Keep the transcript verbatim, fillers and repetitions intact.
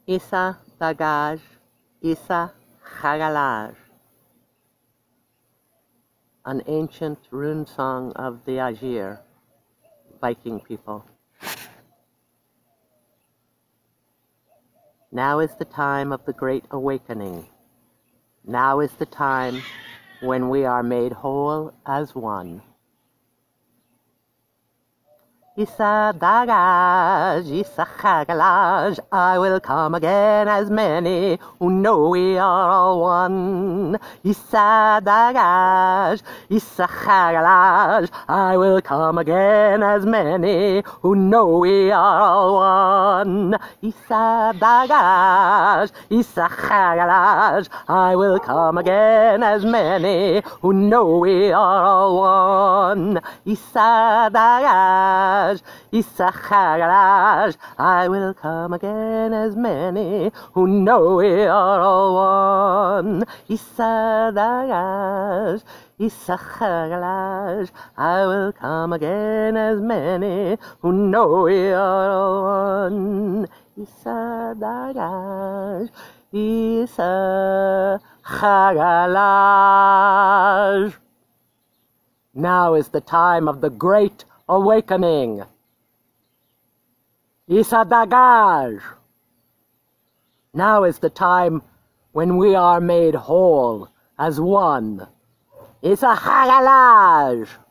Isa Dagaz, Isa Chagalaj, an ancient rune song of the Azir, Viking people. Now is the time of the great awakening. Now is the time when we are made whole as one. Isa Dagaz, Isa Chagalaj, I will come again as many who know we are all one. Isa Dagaz, Isa Chagalaj, I will come again as many who know we are all one. Isa Dagaz, Isa Chagalaj, I will come again as many who know we are all one. Isa Dagaz, Isa Chagalaj, I will come again as many who know we are all one. Isa Dagaz, Isa Chagalaj, I will come again as many who know we are all one. Isa Dagaz, Isa Chagalaj. Now is the time of the great awakening. Isa Dagaz. Now is the time when we are made whole as one. Isa Chagalaj.